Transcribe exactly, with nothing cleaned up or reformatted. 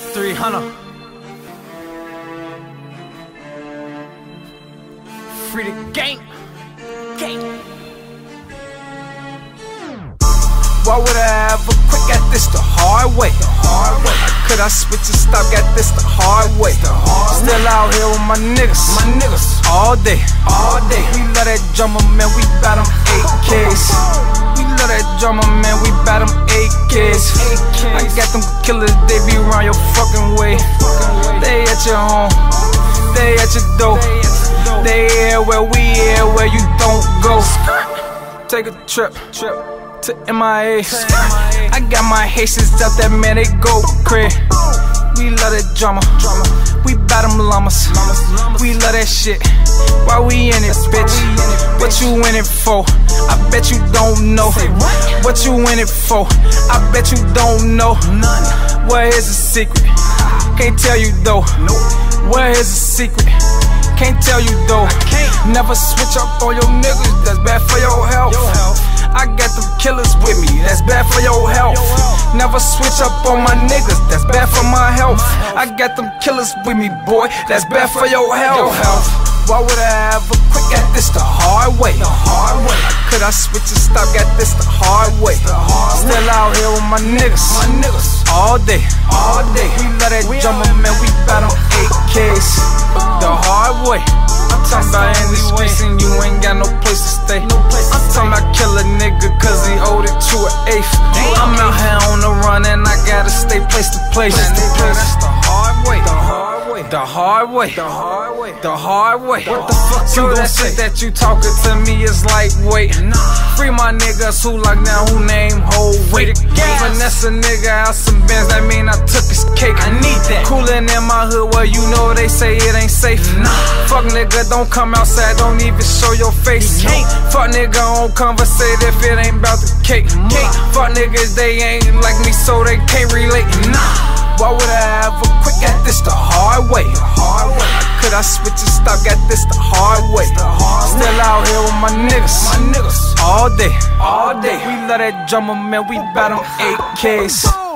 three hundred. Free the game. Game. Why would I ever quit? Got this the hard way. The hard way. Could I switch and stop? Got this the hard way. The hard Still way. Out here with my niggas. My niggas. All day. All day. We love that drummer, man. We bout them A Ks. We love that drummer, man. We bout them A Ks. I got them killers. They be round your fucking way. They at your home. They at your door. They here where we here where you don't go. Take a trip. Trip. To M I A, I got my Haitians out there, man, they go crazy. We love that drama, we bout them llamas. We love that shit, why we in it, bitch? What you in it for? I bet you don't know. What you in it for? I bet you don't know. What is the secret? Can't tell you though. What is the secret? Can't tell you though. Never switch up on your niggas, that's bad for your health. I got them killers with me, that's bad for your health. Never switch up on my niggas, that's bad for my health. I got them killers with me, boy, that's bad for your health. Why would I ever quit? Got this the hard way. The hard way. Could I switch and stop? Got this the hard way. Still out here with my niggas. My niggas. All day. All day. We love that drummer, man. We bout them A Ks. The hard way. I'm talking about in the streets and you ain't got no place to stay. I'm talking about kill a nigga cause he owed it to an eighth. I'm out here on the run and I gotta stay place to place. That's the hard way. The hard way. The hard way. The hard way. The hard way. What the fuck you gon' say? That you talking to me is lightweight. Free my niggas who like now who name whole weight. Finesse a nigga out some bands, that mean I took his cake. I need that. Coolin' in my hood where you know they say it ain't safe. Nah. Fuck nigga, don't come outside, don't even show your face. Fuck nigga, don't conversate if it ain't about the cake. cake. Fuck niggas, they ain't like me, so they can't relate. Nah. Why would I ever quit? Got this the hard way. The hard way. Could I switch and stop? Got this the hard way. The hard Still way. Out here with my niggas. My niggas. All day. All day. We love that drummer, man. We bout them A Ks.